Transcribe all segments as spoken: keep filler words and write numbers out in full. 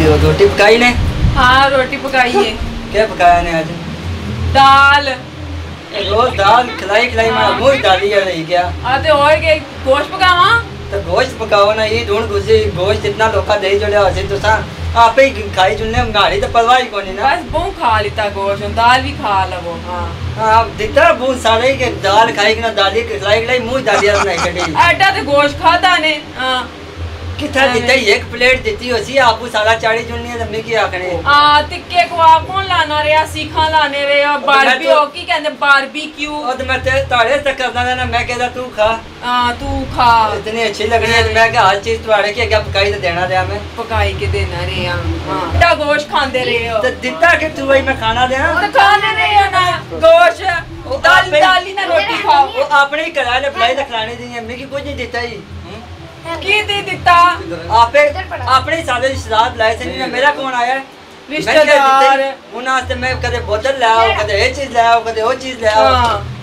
रोटी पकाई ने? हाँ रोटी पकाई है। क्या पकाया ने आज? दाल। रोज दाल खिलाई खिलाई मैं मुंह डाली है रही क्या? हाँ तो और के गोश्त पकावा? तो गोश्त पकाओ ना, ये ढूंढ घुसी गोश्त इतना लोका दे जोड़े हसी तो सा आप ही खाई जुलने गाड़ी तो परवाह ही कोनी ना। बस बहु खा लेता गोश्त, दाल भी खा लवो। हाँ हाँ दिता बहुत सारे के दाल खाई कि ना दाली खिलाई खिलाई मुंह डाली नहीं कटी। ऐटा तो गोश्त खाता ने। हाँ कितना देता एक प्लेट देती होसी आपको सारा चाड़ी जुलनी है तमने की आखने। हां टिक्के को आप कौन लाना रे, सीखा लाने रे और बारबी हो की कहंदे बारबीक्यू। और तो मैं ते ताड़े तक करदा ना, मैं कहदा तू खा। हां तू खा। इतनी अच्छी लगनी है मैं क्या हर चीज तुम्हारे की क्या पकाई तो देना दे हमें। पकाई के देना रे। हां बेटा गोश्त खांदे रे हो तो दिता के तू वही मैं खाना दे ना। तो खाने रे हो ना गोश्त दाल दाली ना रोटी खाओ। वो अपने ही करा ले बुलाई तो खिलाने दी अम्मी की कुछ नहीं देता ही की दे दिता आपे अपने सारे रिश्तेदार लाए थे ना, मेरा कौन आया रिश्तेदार उन्हां से मैं कदे बोतल ले आओ कदे ये चीज ले आओ कदे वो चीज ले आओ।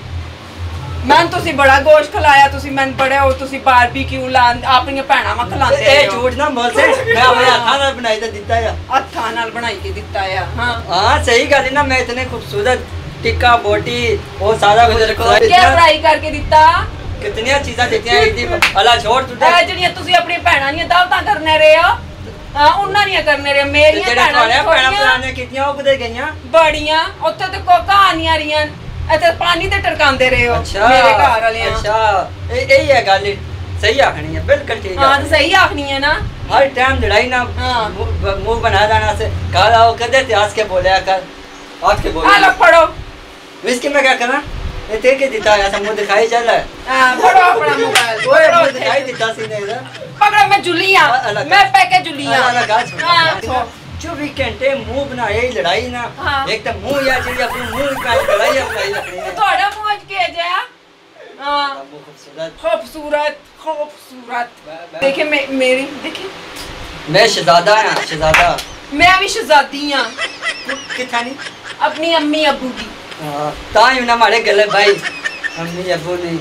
मैं तुसी बड़ा गोश्त खिलाया, तुसी मैं बड़े हो तुसी बारबीक्यू ला अपनी भैणा मा खिलांदे हो। ए झूठ ना बोल से मैं अपने हाथां नाल बनाई ते दित्ता है। हाथां नाल बनाई के दित्ता है। हां हां सही गल है ना, मैं इतने खूबसूरत टिक्का बोटी वो सारा कुछ क्या फ्राई करके दित्ता। कितनी चीज़ां देती हैं एक दी अला छोड़ तू ए जड़ियां तुसी अपनी भैणा नी दावतां करने रे हो। हां उन्हां नी करने रे मेरियां भैणा भैणा पुराने कितनियां कुदे गईयां बड़ियां ओथे ते को कहानियां रियां इथे पानी ते टरकांदे रहे हो। अच्छा मेरे घर वाले। अच्छा ए यही है गल, सही आखनी है बिल्कुल ठीक है। हां तो सही आखनी है ना, हर टाइम लड़ाई ना मुंह बना जाना से कहा आओ कदे इतिहास के बोलिया कर आज के बोल। हां लो पढ़ो इसके मैं क्या करना ये तेरे के दिता है मुंह दिखाई चल है। हां पढ़ो अपना मोबाइल ओए मुंह दिखाई दिता सी नहीं इधर पकड़ो मैं जुलियां मैं पैके जुलियां। हां चौबीस घंटे मुंह बना यही लड़ाई ना। एक तो मुंह या चली अपनी मुंह का लड़ाई अपनी रखनी है। थोड़ा मुंह के जा। हां खूबसूरत खूबसूरत खूबसूरत देखे मैं मेरी देखे मैं शहजादा हां शहजादा। मैं भी शहजादी हां। किथा नहीं अपनी अम्मी अब्बू की। हां ताई ना हमारे गले भाई अम्मी अब्बू नहीं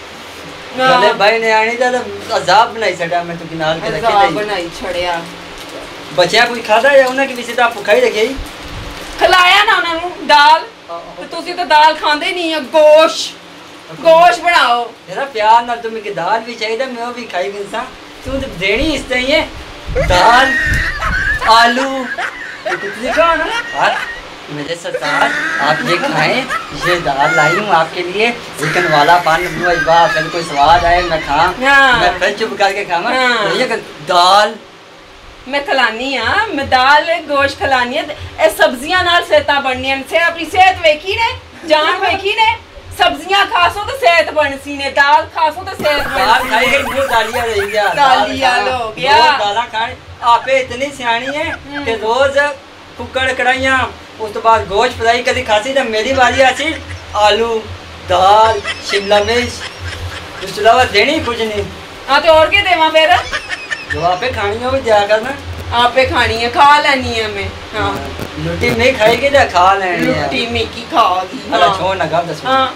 गले भाई ने आनी था तो अजाब बनाई छड़ा मैं तो किनार के रखे अजाब बनाई छड़या। बच्चा कोई खादा या उन्हें की विसे तो आप भुखाई रखी खिलाया ना उन्हें दाल तो तुसी तो दाल खांदे नहीं है। गोश्त गोश्त बनाओ तेरा प्यार ना तुम्हें की दाल भी चाहिए मैं वो भी खाई इंसान तू तो देनी इस तरह है दाल आलू कुछ लिखा ना यार मेरे सरकार आप ये खाएं ये दाल लाई हूँ आपके लिए चिकन वाला पान फिर कोई स्वाद आए मैं खा मैं फिर चुप करके खावा ये दाल मैं खिलानी हाँ मैं दाल गोश्त खिलानी है। ए सब्जियां नाल सेहतां बननियां से अपनी सेहत वेखी ने जान वेखी ने सब्जियां खासो तो सेहत बनसी ने दाल खासो तो सेहत दाल खाई गई मुंह दालिया रह गया दालिया हो गया दाला खाए आपे इतनी सियानी है कि रोज कुकर कढ़ाइयां उस तो बाद गोश्त फ्राई कभी खासी तो मेरी बारी आसी आलू दाल शिमला मिर्च उसके अलावा देनी कुछ नहीं। हाँ तो और क्या देवा फिर जो आपे खानी है वो दिया करना आपे खानी है खा लेनी है मैं। हाँ रोटी नहीं खाएगी तो खा लेनी है रोटी में की खागी। अरे छोड़ ना गल दस हां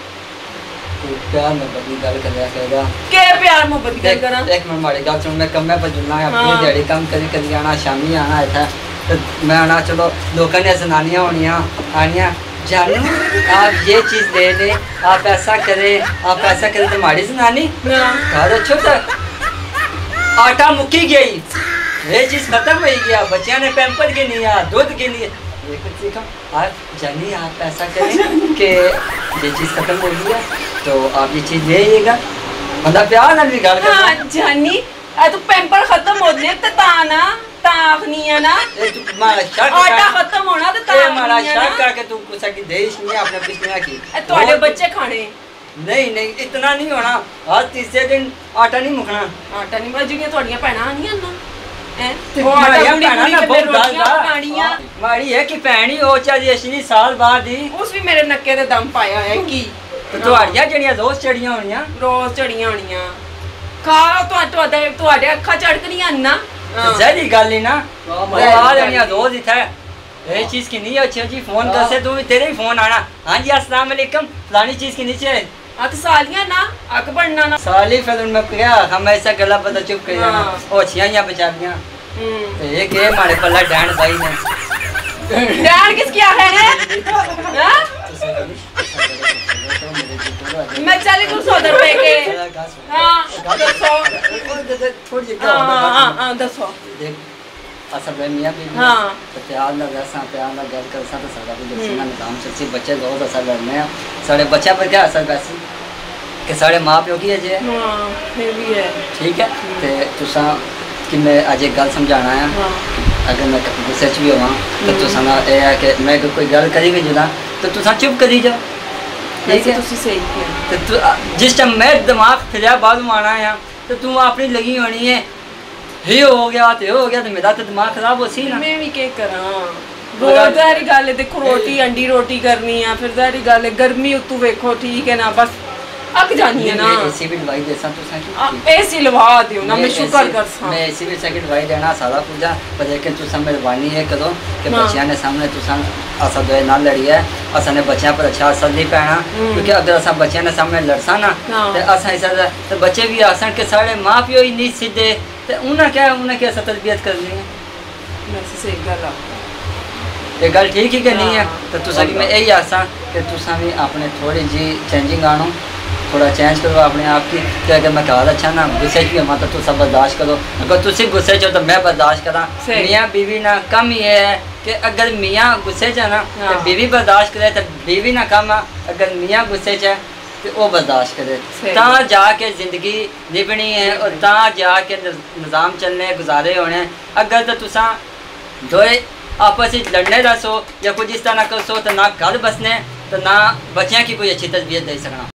प्यार मोहब्बत की गल कर लिया करेगा के प्यार मोहब्बत की गल करा एक मिनट मारी गल सुन मैं कम में पर जुलना है अपनी दिहाड़ी काम करी करी आना शामी आना था तो मैं आना चलो लोगों ने जनानियां होनियां आनियां जानू आप ये चीज ले ले आप ऐसा करें आप ऐसा करें तुम्हारी जनानी घर अच्छो तो आटा मुक्की गई ये चीज खत्म हो गया बच्चियां ने पैम्पर के नहीं आ दूध के लिए ये कुछ सीखा आप जानी आप ऐसा करें कि ये चीज खत्म हो गया तो आप ये चीज ले आइएगा मतलब प्यार ना भी गल हां जानी आ तो पैम्पर खत्म हो गए तो ताना ताखनी है ना तू मारा शक आटा खत्म होना तो ताखनी है मारा शक करके तू कुछ की देश नहीं अपने पिछले की तुम्हारे बच्चे खाने नहीं नहीं इतना नहीं होना हर तीसरे दिन आटा नहीं मुकना आटा नहीं बजूंगी थोड़ियां भैणा आनियां ना माड़ी है कि भैन ही हो चाहे असली साल बाद ही उस भी मेरे नक्के ते दम पाया है की तो ਤੁਹਾਡੀਆਂ ਜਿਹੜੀਆਂ ਰੋਜ਼ ਚੜੀਆਂ ਹੋਣੀਆਂ ਰੋਜ਼ ਚੜੀਆਂ ਹੋਣੀਆਂ ਖਾ ਤੁਹਾਡੇ ਤੁਹਾਡੇ ਅੱਖਾਂ ਚੜਕਣੀਆਂ ਨਾ ਜ਼ਹਿਰੀ ਗੱਲ ਹੀ ਨਾ ਆ ਜਿਹੜੀਆਂ ਰੋਜ਼ ਇੱਥੇ ये चीज की नहीं अच्छी अच्छी फोन कर से तू तेरे ही फोन आना हाँ जी अस्सलाम वालेकुम फलानी चीज की नीचे हाँ तो सालियां ना अक बढ़ना ना साली फिर उनमें क्या हम ऐसा गला पता चुप कर जाना ओ छियां बेचारियां हम्म। ये के मारे पल्ला डैन भाई ने डैड किसकी आ है ने हाँ? मैं चली तू सौ रुपए के हाँ दसो थोड़ी हाँ हाँ हाँ दसो असल में मियां बीवी हाँ तो प्यार ना वैसा प्यार ना गल कर सा तो सारा कुछ सीना निजाम चलसी बच्चे बहुत असर करने हैं सारे बच्चा पर क्या असर वैसे कि सारे माँ प्यो की है जे हाँ ये भी है ठीक है ते तुसा कि मैं आज एक गल समझाना है हाँ अगर मैं गुस्से च भी होवां तो तुसा ना ये है कि मैं कोई गल करी भी जुदा तो तुसा चुप करी जाओ ठीक है तुसी सही किया तो तू जिस टाइम मैं दिमाग फिर बाद में आना है तो तू अपनी लगी होनी है ही हो गया तो हो गया तो मेरा तो दिमाग खराब हो सी ना मैं भी क्या करा रोज ज़ाहिर गल है देखो रोटी अंडी रोटी करनी है फिर ज़ाहिर गल है गर्मी उतू वेखो ठीक है ना बस अक जानी है ना एसी भी दवाई देसा तू सा एसी लवा दियो ना मैं शुक्र करसा मैं एसी भी सेकंड दवाई देना सारा पूजा पर लेकिन तू सा मेहरबानी है करो कि बच्चियां ने सामने तू सा असा दो ना लड़ी है असा ने बच्चियां पर अच्छा असर नहीं पैना क्योंकि अगर असा बच्चियां ने सामने लड़सा ना तो असा ऐसा तो बच्चे भी आसन के सारे मां प्यो ही नहीं सीधे तो उन्हें क्या उन्हें क्या तरबियत करनी है वैसे सही गल आ ये गल ठीक ही कि नहीं है तो तुसा की मैं यही आसा कि तुसा भी अपने थोड़ी जी चेंजिंग आनो थोड़ा चेंज करो अपने आप की कि अगर मैं कहा अच्छा ना गुस्से भी हमारा तो सब बर्दाश्त करो अगर तुसी गुस्से चो तो मैं बर्दाश्त करा मियाँ बीवी ना कम ये है कि अगर मियाँ गुस्से च ना तो बीवी बर्दाश्त करे तो बीवी ना कम है अगर मियाँ गुस्से च तो वो बर्दाश्त करे ता जाके ज़िंदगी निभनी है और ता जाके निज़ाम चलने गुजारे होने अगर तो तुसा दोए आपस में लड़ने दसो या कुछ इस तरह कर सो तो ना घर बसने तो ना बच्चियां की कोई अच्छी तरबियत दे सकना।